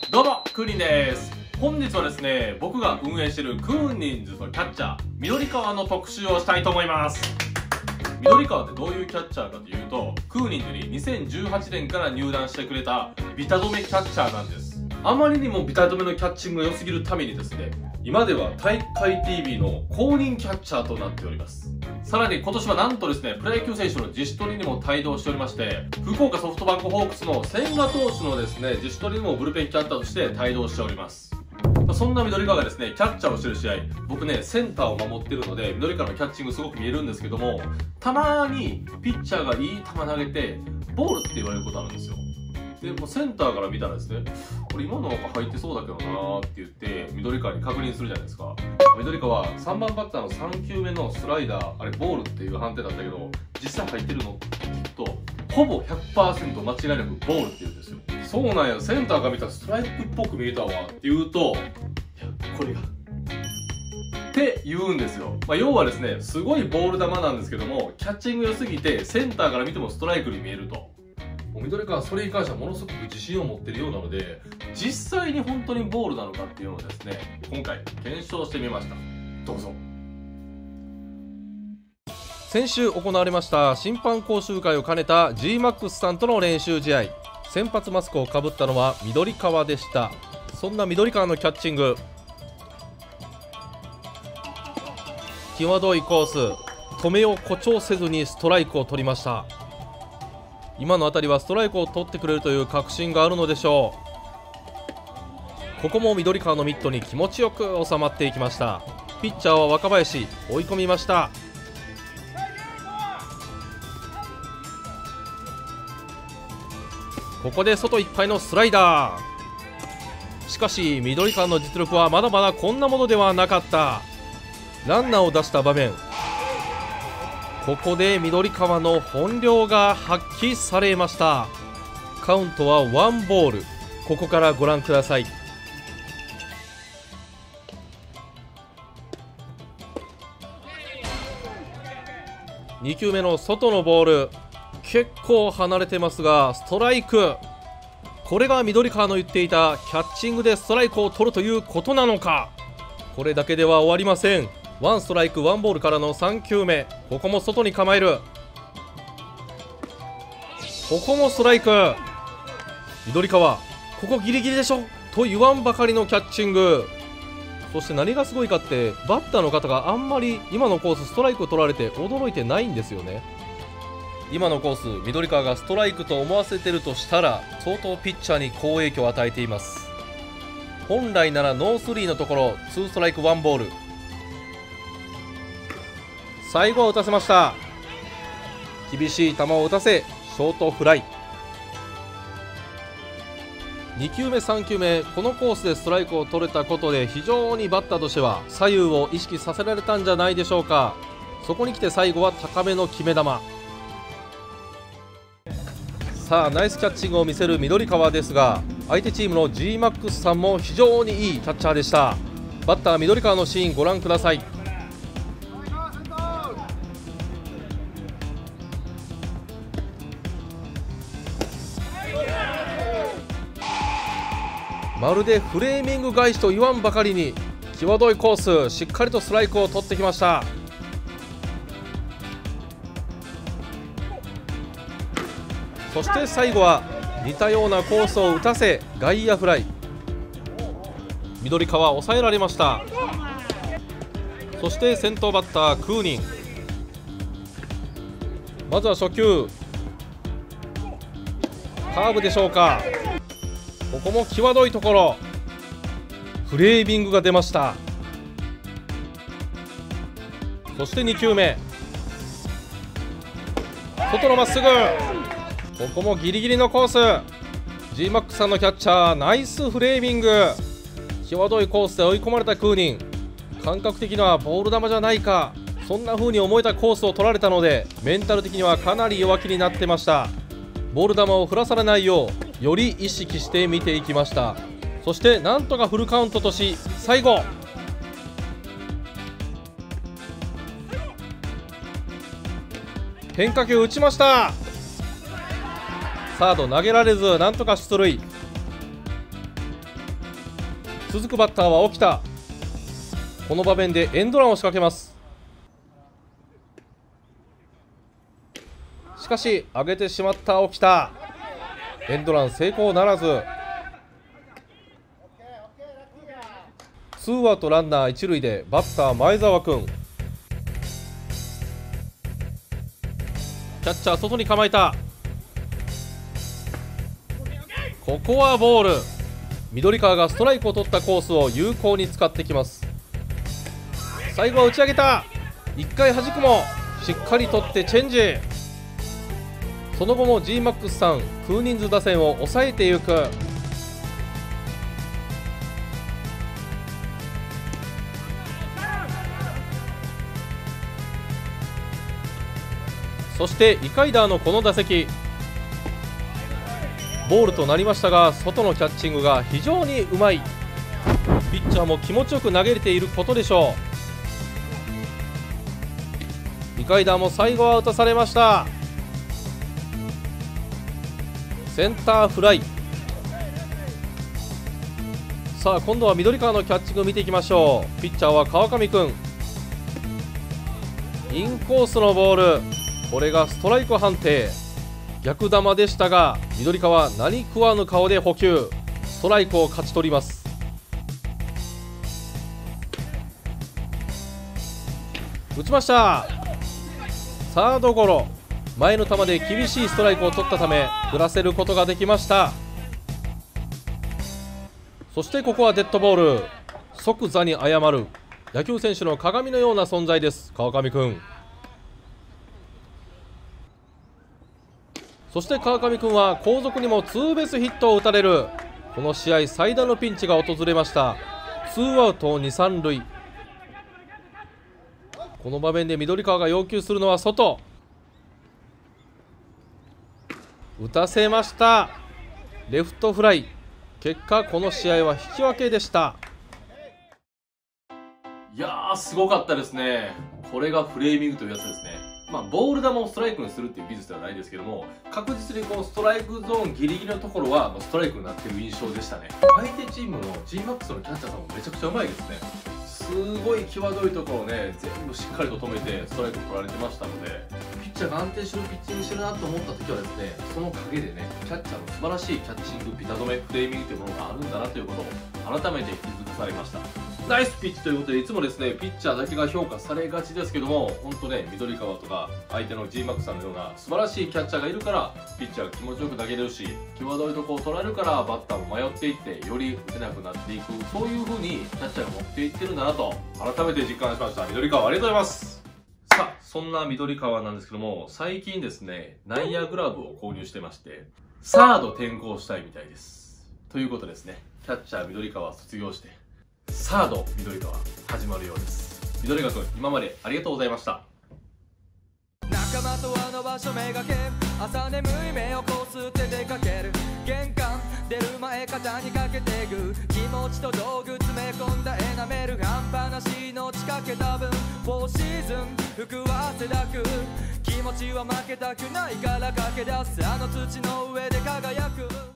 どうも、クーニンです。本日はですね、僕が運営しているクーニンズとキャッチャー、緑川の特集をしたいと思います。緑川ってどういうキャッチャーかというと、クーニンズに2018年から入団してくれたビタ止めキャッチャーなんです。あまりにもビタ止めのキャッチングが良すぎるためにですね、今では体育会 TV の公認キャッチャーとなっております。さらに今年はなんとですね、プロ野球選手の自主トレにも帯同しておりまして、福岡ソフトバンクホークスの千賀投手のですね、自主トレにもブルペンキャッチャーとして帯同しております。そんな緑川がですね、キャッチャーをしてる試合、僕ね、センターを守ってるので、緑川のキャッチングすごく見えるんですけども、たまにピッチャーがいい球投げて、ボールって言われることあるんですよ。で、もうセンターから見たらですね、これ今のなんか入ってそうだけどなーって言って、緑川に確認するじゃないですか。緑川は3番バッターの3球目のスライダー、あれボールっていう判定だったけど、実際入ってるのって聞くと、ほぼ 100% 間違いなくボールって言うんですよ。そうなんや、センターが見たらストライクっぽく見えたわって言うと、いや、これが。って言うんですよ。要はですね、すごいボール球なんですけども、キャッチング良すぎて、センターから見てもストライクに見えると。緑川はそれに関してはものすごく自信を持っているようなので、実際に本当にボールなのかっていうのをですね、今回検証してみました。どうぞ。 先週行われました審判講習会を兼ねた G-MAX さんとの練習試合、先発マスクをかぶったのは緑川でした。そんな緑川のキャッチング、際どいコース、止めを誇張せずにストライクを取りました。今の辺りはストライクを取ってくれるという確信があるのでしょう。ここも緑川のミットに気持ちよく収まっていきました。ピッチャーは若林、追い込みました。ここで外いっぱいのスライダー。しかし緑川の実力はまだまだこんなものではなかった。ランナーを出した場面、ここで緑川の本領が発揮されました。カウントはワンボール。ここからご覧ください。2球目の外のボール、結構離れてますがストライク。これが緑川の言っていたキャッチングでストライクを取るということなのか。これだけでは終わりません。ワンストライクワンボールからの3球目、ここも外に構える。ここもストライク。緑川、ここギリギリでしょと言わんばかりのキャッチング。そして何がすごいかって、バッターの方があんまり今のコースストライクを取られて驚いてないんですよね。今のコース緑川がストライクと思わせてるとしたら、相当ピッチャーに好影響を与えています。本来ならノースリーのところ2ストライク1ボール。最後は打たせました。厳しい球を打たせ、ショートフライ。2球目3球目、このコースでストライクを取れたことで非常にバッターとしては左右を意識させられたんじゃないでしょうか。そこに来て最後は高めの決め球。さあナイスキャッチングを見せる緑川ですが、相手チームの G-MAX さんも非常にいいキャッチャーでした。バッター緑川のシーンご覧ください。まるでフレーミング返しと言わんばかりに際どいコース、しっかりとストライクを取ってきました。そして最後は似たようなコースを打たせ外野フライ。緑川抑えられました。そして先頭バッタークーニン、まずは初球カーブでしょうか。ここも際どいところ、フレーミングが出ました。そして2球目外のまっすぐ、ここもギリギリのコース。 G-MAX さんのキャッチャーナイスフレーミング。際どいコースで追い込まれたクーニン、感覚的にはボール球じゃないか、そんな風に思えたコースを取られたのでメンタル的にはかなり弱気になってました。ボール球を振らされないようより意識して見ていきました。そしてなんとかフルカウントとし、最後変化球打ちました。サード投げられず、なんとか出塁。 続くバッターは沖田。この場面でエンドランを仕掛けます。しかし上げてしまった沖田。エンドラン成功ならず。ツーアウトランナー一塁でバッター前澤君。キャッチャー外に構えた。ここはボール。緑川がストライクを取ったコースを有効に使ってきます。最後は打ち上げた。1回弾くもしっかり取ってチェンジ。その後も G-MAX さんクーニンズ打線を抑えていく。そしてイカイダーのこの打席、ボールとなりましたが、外のキャッチングが非常にうまい。ピッチャーも気持ちよく投げれていることでしょう。イカイダーも最後は打たされました。センターフライ。さあ今度は緑川のキャッチング見ていきましょう。ピッチャーは川上君。インコースのボール、これがストライク判定。逆球でしたが緑川何食わぬ顔で捕球、ストライクを勝ち取ります。打ちました。サードゴロ。前の球で厳しいストライクを取ったため振らせることができました。そしてここはデッドボール。即座に謝る。野球選手の鏡のような存在です、川上君。そして川上君は後続にもツーベースヒットを打たれる。この試合最大のピンチが訪れました。ツーアウト2、3塁。この場面で緑川が要求するのは外。打たせました。レフトフライ。結果この試合は引き分けでした。 いやー、すごかったですね。これがフレーミングというやつですね。ボール球をストライクにするっていう技術ではないですけども、確実にこのストライクゾーンギリギリのところはストライクになっている印象でしたね。相手チームの G-MAX のキャッチャーさんもめちゃくちゃうまいですね。すごい際どいところをね、全部しっかりと止めてストライクを取られてましたので、ピッチャーが安定してるピッチングしてるなと思った時はですね、その陰でね、キャッチャーの素晴らしいキャッチング、ピタ止め、フレーミングというものがあるんだなということを改めて気づかされました。ナイスピッチということで、いつもですね、ピッチャーだけが評価されがちですけども、本当ね、緑川とか相手の G-MAX さんのような素晴らしいキャッチャーがいるから、ピッチャーが気持ちよく投げれるし、際どいところを取られるからバッターも迷っていってより打てなくなっていく、そういう風にキャッチャーが持っていってるんだなと改めて実感しました。緑川ありがとうございます。さあそんな緑川なんですけども、最近ですね、内野グラブを購入してまして、サード転向したいみたいです。ということですね、キャッチャー緑川卒業してサード緑川始まるようです。緑川君、今までありがとうございました。 仲間とあの場所めがけ、朝眠い目をこすって出かける。玄関出る前肩にかけてぐ、気持ちと道具詰め込んだエナメル、半端なしの仕掛けた分、フォーシーズン服は汗だく、気持ちは負けたくないから駆け出す、あの土の上で輝く。